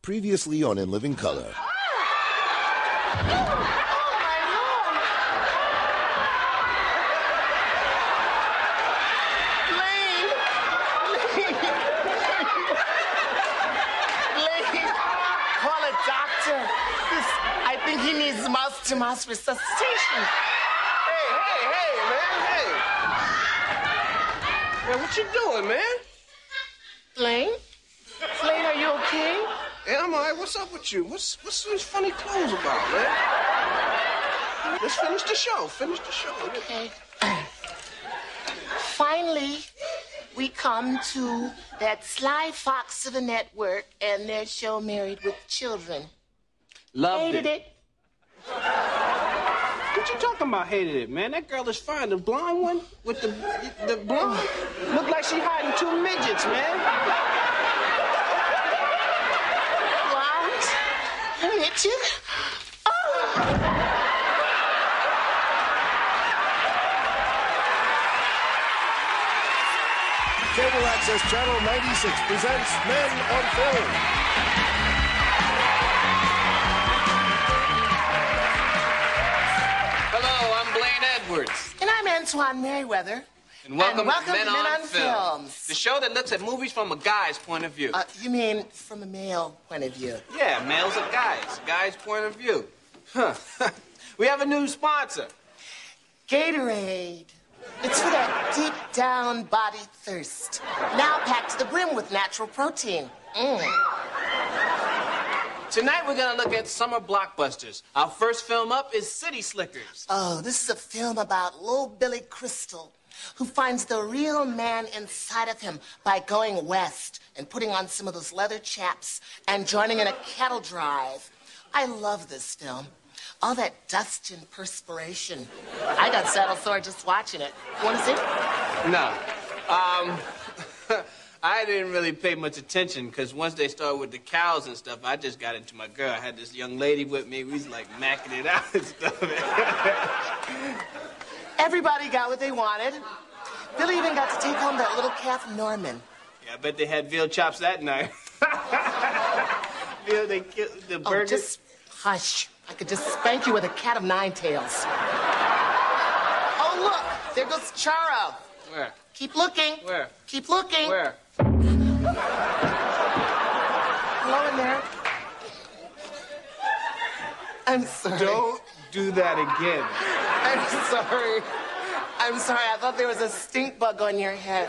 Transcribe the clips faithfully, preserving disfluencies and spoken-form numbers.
Previously on In Living Color. I think he needs mouth-to-mouth resuscitation. Hey, hey, hey, man, hey. Man, what you doing, man? Blaine? Blaine, are you okay? Yeah, I'm all right. What's up with you? What's what's these funny clothes about, man? Let's finish the show. Finish the show. Okay. Finally, we come to that sly fox of a network and their show Married with Children. Loved Hated it. it. What you talking about, hated it, man? That girl is fine. The blonde one with the the blonde looked like she hiding two midgets, man. Blonde? Midget? Oh! Cable Access Channel ninety-six presents Men on Film. Hello, I'm Blaine Edwards. And I'm Antoine Merriweather. And welcome, and welcome to Men, to Men on, on Film, Films. the show that looks at movies from a guy's point of view. Uh, you mean from a male point of view? Yeah, males are guys. Guy's point of view. Huh. We have a new sponsor. Gatorade. It's for that deep down body thirst. Now packed to the brim with natural protein. Mm. Tonight we're gonna look at summer blockbusters. Our first film up is City Slickers. Oh, this is a film about little Billy Crystal, who finds the real man inside of him by going west and putting on some of those leather chaps and joining in a cattle drive. I love this film. All that dust and perspiration. I got saddle sore just watching it. You want to see? No. Um, I didn't really pay much attention because once they started with the cows and stuff, I just got into my girl. I had this young lady with me. We was like macking it out and stuff. Everybody got what they wanted. Billy even got to take home that little calf Norman. Yeah, I bet they had veal chops that night. Veal, they killed the Oh, burgers. just hush. I could just spank you with a cat of nine tails. Oh, look, there goes Charo. Where? Keep looking. Where? Keep looking. Where? Hello in there. I'm sorry. Don't do that again. I'm sorry. I'm sorry. I thought there was a stink bug on your head.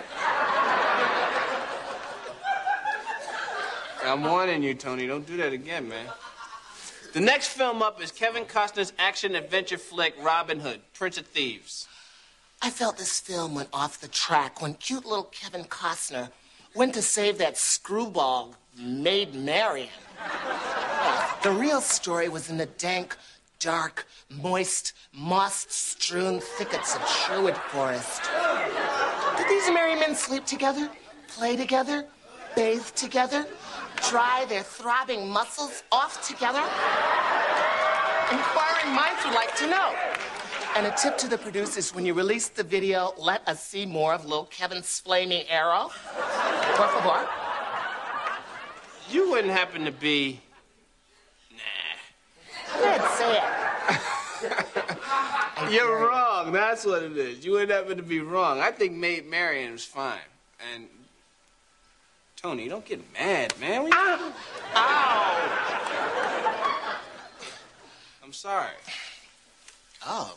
I'm warning you, Tony. Don't do that again, man. The next film up is Kevin Costner's action-adventure flick, Robin Hood, Prince of Thieves. I felt this film went off the track when cute little Kevin Costner went to save that screwball Maid Marian. The real story was in the dank, dark, moist, moss-strewn thickets of Sherwood Forest. Did these merry men sleep together, play together, bathe together, dry their throbbing muscles off together? Inquiring minds would like to know. And a tip to the producers, when you release the video, let us see more of little Kevin's flaming arrow. Por favor. You wouldn't happen to be... Nah. Go ahead, say it. You're wrong. That's what it is. You wouldn't happen to be wrong. I think Maid Marian was fine. And... Tony, don't get mad, man. We... Ow. Ow. I'm sorry. Oh.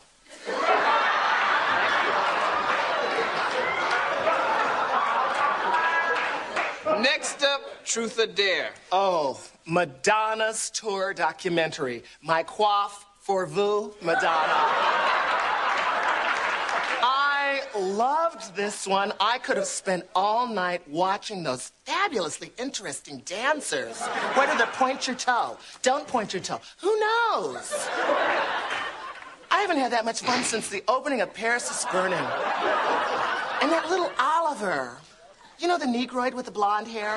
Next up, Truth or Dare. Oh, Madonna's tour documentary. My coif for vous, Madonna. I loved this one. I could have spent all night watching those fabulously interesting dancers. Where did they point your toe? Don't point your toe. Who knows? I haven't had that much fun since the opening of Paris is Burning. And that little Oliver. You know the Negroid with the blonde hair?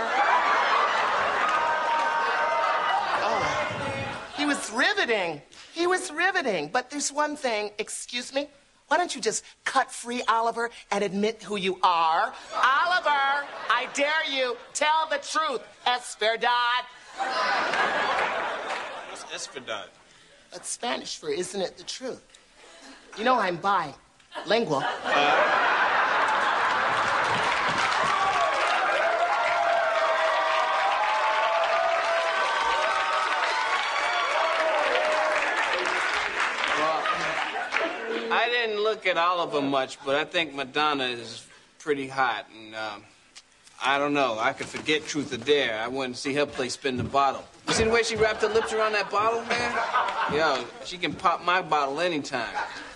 Oh, he was riveting. He was riveting. But there's one thing, excuse me? Why don't you just cut free Oliver and admit who you are? Oliver, I dare you, tell the truth, Esperdad. That's verdad. That's Spanish for isn't it the truth? You know I'm bilingual. Uh, I didn't look at all of them much, but I think Madonna is pretty hot, and um, I don't know. I could forget Truth or Dare. I wouldn't see her play Spin the Bottle. You see the way she wrapped her lips around that bottle, man? Yo, she can pop my bottle anytime.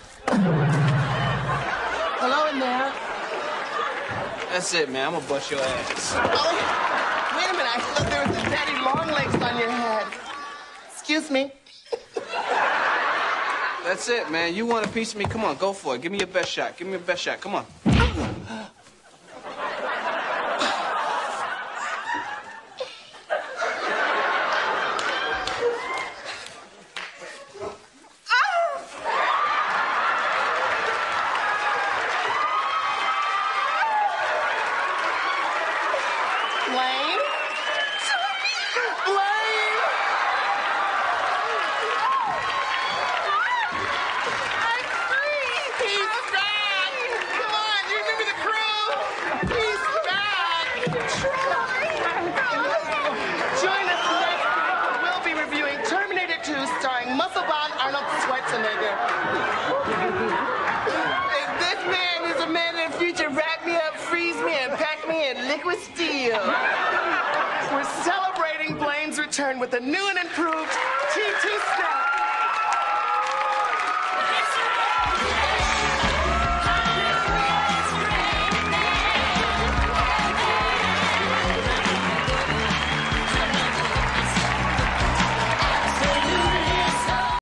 Hello in there. That's it, man. I'm gonna bust your ass. Oh, wait a minute. I thought there was a daddy long legs on your head. Excuse me. That's it, man. You want a piece of me? Come on, go for it. Give me your best shot. Give me your best shot. Come on. Blaine? Blaine! I'm free! He's back! Come on, you remember the crew? He's back! Join us next week. We'll be reviewing Terminator two starring muscle-bound Arnold Schwarzenegger. If this man is a man in the future, wrap me up, freeze me, and pack me in liquid steel. We're celebrating Blaine's return with a new and improved T two Snap.